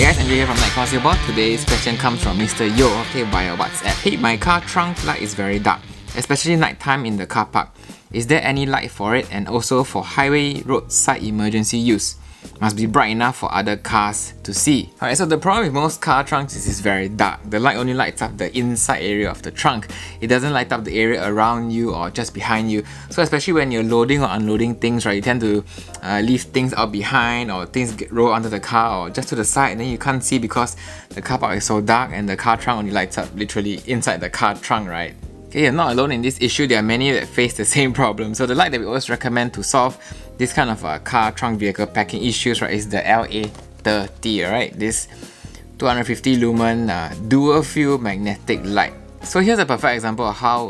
Hey guys, Andrew here from Nitecore. Today's question comes from Mr. Yo, okay, via WhatsApp. Hey, my car trunk light is very dark, especially nighttime in the car park. Is there any light for it, and also for highway roadside emergency use? Must be bright enough for other cars to see. Alright, so the problem with most car trunks is it's very dark. The light only lights up the inside area of the trunk. It doesn't light up the area around you or just behind you. So especially when you're loading or unloading things, right, you tend to leave things out behind, or things get rolled onto the car or just to the side, and then you can't see because the car park is so dark and the car trunk only lights up literally inside the car trunk, right? Okay, you're not alone in this issue. There are many that face the same problem. So the light that we always recommend to solve this kind of car trunk vehicle packing issues, right, is the LA30, right? This 250 lumen dual field magnetic light. So here's a perfect example of how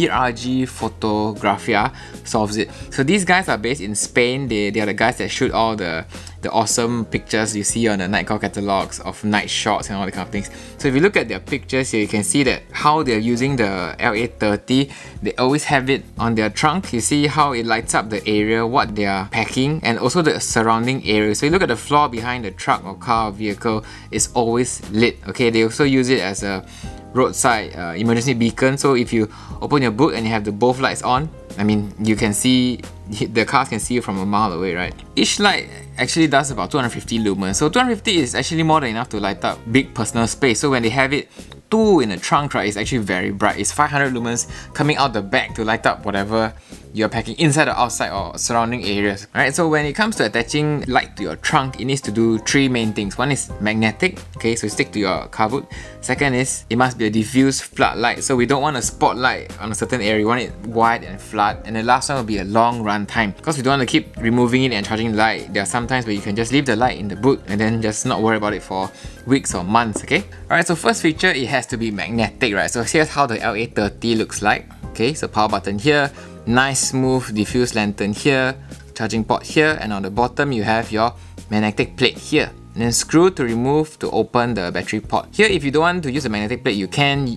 VRG Fotografia solves it. So these guys are based in Spain. They are the guys that shoot all the awesome pictures you see on the Nitecore catalogs of night shots and all the kind of things. So if you look at their pictures here, you can see that how they're using the LA30. They always have it on their trunk. You see how it lights up the area, what they are packing, and also the surrounding area. So you look at the floor behind the truck or car or vehicle, it's always lit. Okay, they also use it as a roadside emergency beacon. So if you open your boot and you have both lights on, I mean, you can see, the cars can see you from a mile away, right? Each light actually does about 250 lumens. So 250 is actually more than enough to light up big personal space. So when they have it 2 in the trunk, right, it's actually very bright. It's 500 lumens coming out the back to light up whatever you're packing inside or outside or surrounding areas. Alright, so when it comes to attaching light to your trunk, it needs to do 3 main things. One is magnetic, okay, so stick to your car boot. Second is, it must be a diffuse floodlight. So we don't want a spotlight on a certain area, we want it wide and flat. And the last one will be a long run time, because we don't want to keep removing it and charging the light. There are some times where you can just leave the light in the boot and then just not worry about it for weeks or months, okay? Alright, so first feature, it has to be magnetic, right? So here's how the LA30 looks like. Okay, so power button here, nice smooth diffuse lantern here, charging port here, and on the bottom you have your magnetic plate here. And then screw to remove to open the battery port. Here, if you don't want to use a magnetic plate, you can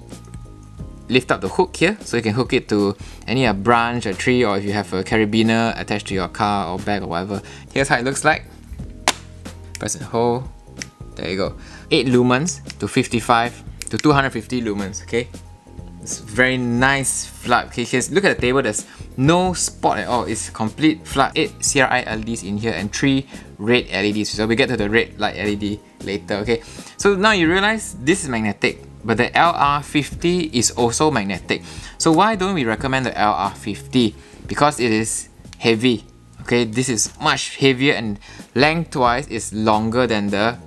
lift up the hook here, so you can hook it to any branch, a tree, or if you have a carabiner attached to your car or bag or whatever. Here's how it looks like. Press and hold. There you go. 8 lumens to 55 to 250 lumens, okay? It's very nice flood. Okay, here's, look at the table, there's no spot at all. It's complete flood. 8 CRI LEDs in here and 3 red LEDs. So we get to the red light LED later, okay? So now you realize this is magnetic, but the LR50 is also magnetic. So why don't we recommend the LR50? Because it is heavy. Okay, this is much heavier and lengthwise is longer than the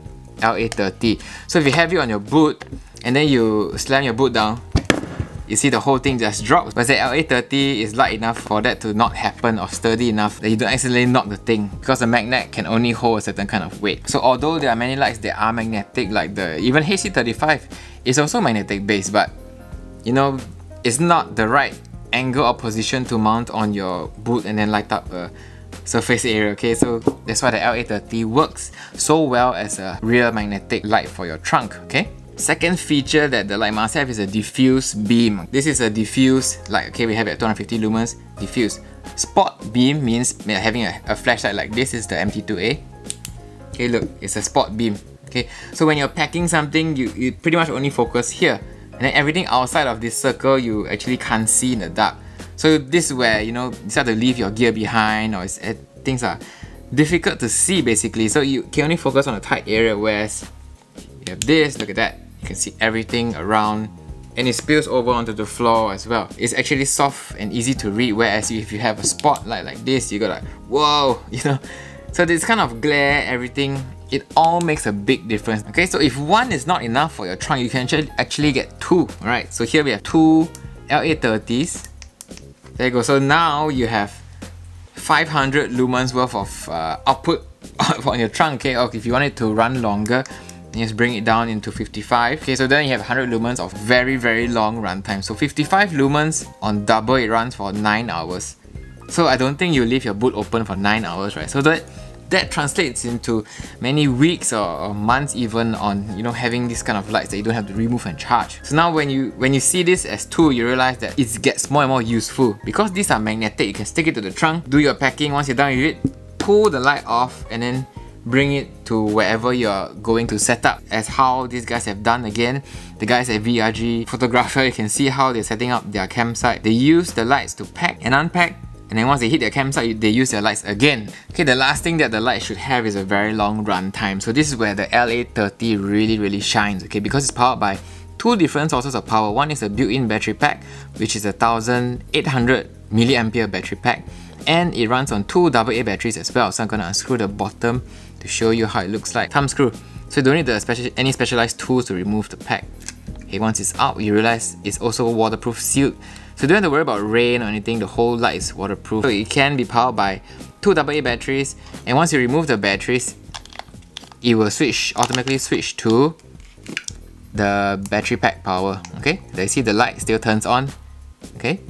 LA30. So if you have it on your boot and then you slam your boot down, you see the whole thing just drops. But the LA30 is light enough for that to not happen, or sturdy enough that you don't accidentally knock the thing, because the magnet can only hold a certain kind of weight. So although there are many lights that are magnetic, like the even HC35 is also magnetic based, but you know, it's not the right angle or position to mount on your boot and then light up a surface area, okay? So that's why the LA30 works so well as a rear magnetic light for your trunk, okay? Second feature that the light must have is a diffuse beam. This is a diffuse light, okay? We have it at 250 lumens, diffuse. Spot beam means having a flashlight like this is the MT2A. Okay, look, it's a spot beam. Okay, so when you're packing something, you pretty much only focus here. And then everything outside of this circle, you actually can't see in the dark. So this is where, you know, you start to leave your gear behind, or things are difficult to see basically. So you can only focus on a tight area, whereas you have this, look at that. You can see everything around, and it spills over onto the floor as well. It's actually soft and easy to read, whereas if you have a spotlight like this, you got like, whoa, you know. So this kind of glare, everything, it all makes a big difference. Okay, so if one is not enough for your trunk, you can actually get 2. Alright, so here we have 2 LA30s. There you go. So now you have 500 lumens worth of output on your trunk. Okay, or if you want it to run longer, you just bring it down into 55. Okay, so then you have 100 lumens of very, very long run time. So 55 lumens on double, it runs for 9 hours. So I don't think you leave your boot open for 9 hours, right? So that translates into many weeks or months even on, you know, having this kind of lights that you don't have to remove and charge. So now when you see this as 2, you realize that it gets more and more useful. Because these are magnetic, you can stick it to the trunk, do your packing. Once you're done with it, pull the light off and then bring it to wherever you're going to set up, as how these guys have done again. The guys at VRG Photographer, you can see how they're setting up their campsite. They use the lights to pack and unpack, and then once they hit their campsite, they use their lights again. Okay, the last thing that the light should have is a very long run time. So this is where the LA30 really shines, okay, because it's powered by two different sources of power. One is a built-in battery pack, which is a 1800 milliampere battery pack, and it runs on two AA batteries as well. So I'm gonna unscrew the bottom to show you how it looks like. Thumb screw. So you don't need any specialized tools to remove the pack. Okay, once it's out, you realize it's also waterproof sealed. So you don't have to worry about rain or anything, the whole light is waterproof. So it can be powered by two AA batteries, and once you remove the batteries, it will automatically switch to the battery pack power. Okay, there you see the light still turns on. Okay.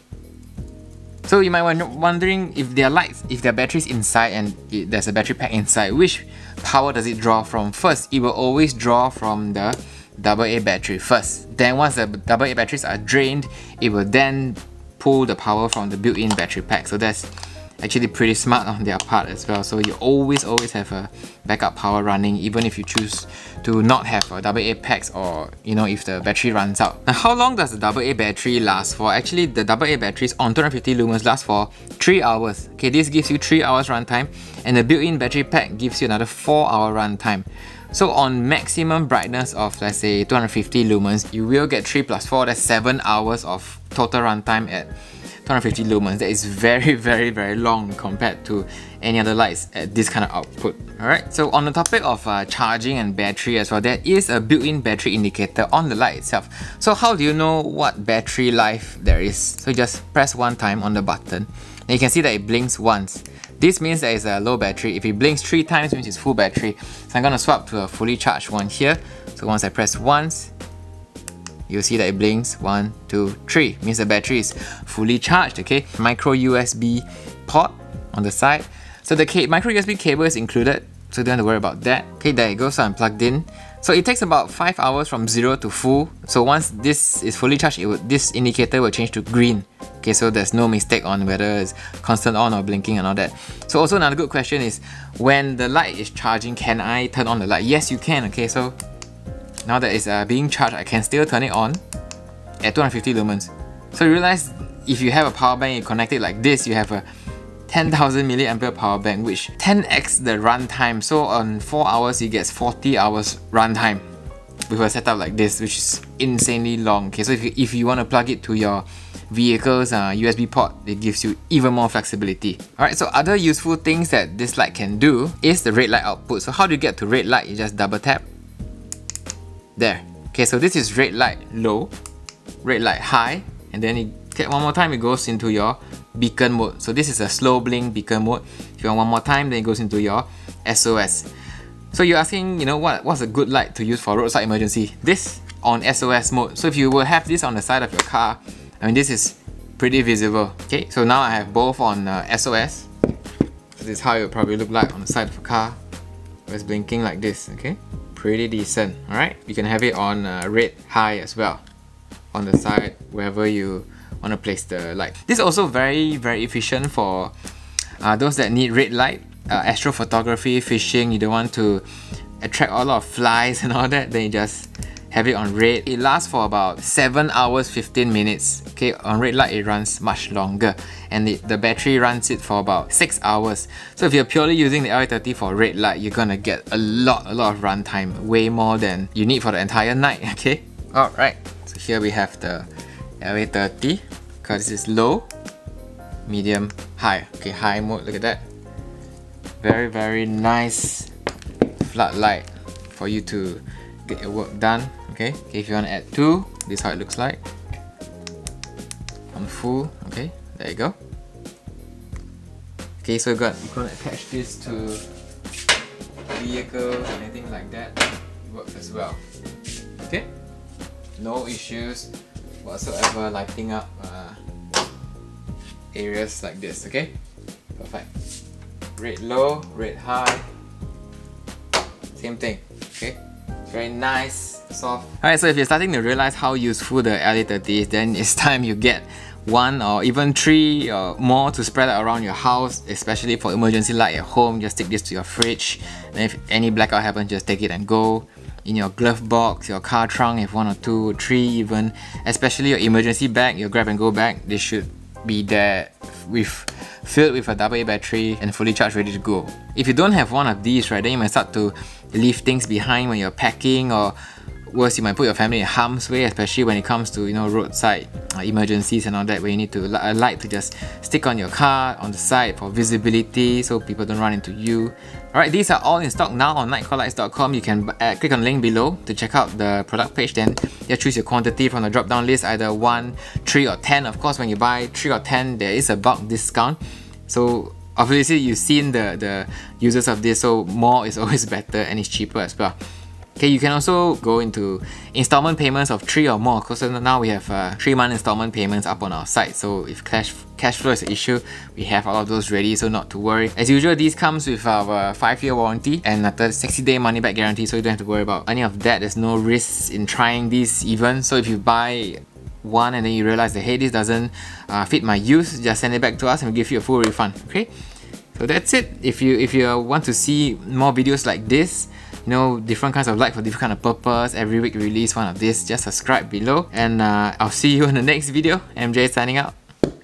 So you might be wondering, if their batteries inside and there's a battery pack inside, which power does it draw from first? It will always draw from the AA battery first. Then once the AA batteries are drained, it will then pull the power from the built-in battery pack. So that's actually pretty smart on their part as well. So you always have a backup power running, even if you choose to not have AA packs, or if the battery runs out. Now, how long does the AA battery last for? Actually, the AA batteries on 250 lumens last for 3 hours. Okay, this gives you 3 hours runtime, and the built-in battery pack gives you another 4-hour runtime. So on maximum brightness of, let's say, 250 lumens, you will get 3 plus 4, that's 7 hours of total runtime at 250 lumens. That is very long compared to any other lights at this kind of output. Alright, so on the topic of charging and battery as well, there is a built-in battery indicator on the light itself. So how do you know what battery life there is? So you just press one time on the button, and you can see that it blinks once. This means there is a low battery. If it blinks 3 times, it means it's full battery. So I'm going to swap to a fully charged one here. So once I press once, you'll see that it blinks 1, 2, 3. Means the battery is fully charged, okay? Micro USB port on the side. So the micro USB cable is included, so don't have to worry about that. Okay, there it goes, so I'm plugged in. So it takes about 5 hours from 0 to full. So once this is fully charged, this indicator will change to green. Okay, so there's no mistake on whether it's constant on or blinking and all that. So also another good question is, when the light is charging, can I turn on the light? Yes, you can. Okay, so now that it's being charged, I can still turn it on at 250 lumens. So you realize, if you have a power bank, you connect it like this, you have a 10,000 milliampere power bank, which 10x the runtime. So on 4 hours, it gets 40 hours runtime with a setup like this, which is insanely long. Okay, so if you want to plug it to your vehicle's USB port, it gives you even more flexibility. Alright, so other useful things that this light can do is the red light output. So how do you get to red light? You just double tap. There. Okay, so this is red light low, red light high, and then one more time, it goes into your beacon mode. So this is a slow blink beacon mode. If you want one more time, then it goes into your SOS. So you're asking, what's a good light to use for roadside emergency? This on SOS mode. So if you will have this on the side of your car, this is pretty visible. Okay, so now I have both on SOS. So this is how it will probably look like on the side of a car, where it's blinking like this. Okay, pretty decent. Alright, you can have it on red high as well, on the side, wherever you want to place the light. This is also very efficient for those that need red light, astrophotography, fishing. You don't want to attract a lot of flies and all that, then you just have it on red. It lasts for about 7 hours 15 minutes. Okay, on red light it runs much longer, and the battery runs it for about 6 hours. So if you're purely using the LA30 for red light, you're gonna get a lot of runtime, way more than you need for the entire night. Okay, alright, so here we have the LA30, because this is low, medium, high. Okay, high mode, look at that. Very nice floodlight for you to get your work done. Okay, if you want to add 2, this is how it looks like. On full, okay, there you go. Okay, so you're going to attach this to vehicle and anything like that. It works as well. Okay, no issues whatsoever lighting up areas like this. Okay, perfect. Red low, red high, same thing. Okay, very nice, soft. Alright, so if you're starting to realize how useful the LA30 is, then it's time you get 1 or even 3 or more to spread out around your house, especially for emergency light at home. Just stick this to your fridge, and if any blackout happens, just take it and go. In your glove box, your car trunk, if 1 or 2 or 3 even, especially your emergency bag, your grab and go bag, they should be there filled with a AA battery and fully charged, ready to go. If you don't have one of these, right, then you might start to leave things behind when you're packing, or worse, you might put your family in harm's way, especially when it comes to, you know, roadside emergencies and all that, where you need to a light to just stick on your car on the side for visibility so people don't run into you. Alright, these are all in stock now on nitecorelights.com. You can click on the link below to check out the product page, then just choose your quantity from the drop down list, either 1, 3 or 10. Of course, when you buy 3 or 10, there is a bulk discount. So obviously you've seen the uses of this, so more is always better and it's cheaper as well. Okay, you can also go into installment payments of 3 or more, because now we have 3-month installment payments up on our site. So if cash flow is an issue, we have all of those ready, so not to worry. As usual, these comes with our 5-year warranty and a 60-day money back guarantee, so you don't have to worry about any of that. There's no risks in trying these even. So if you buy one and then you realize that, hey, this doesn't fit my use, just send it back to us and we'll give you a full refund. Okay, so that's it. If you want to see more videos like this, you know, different kinds of light for different kind of purpose, every week we release one of this, just subscribe below, and I'll see you in the next video. MJ signing out.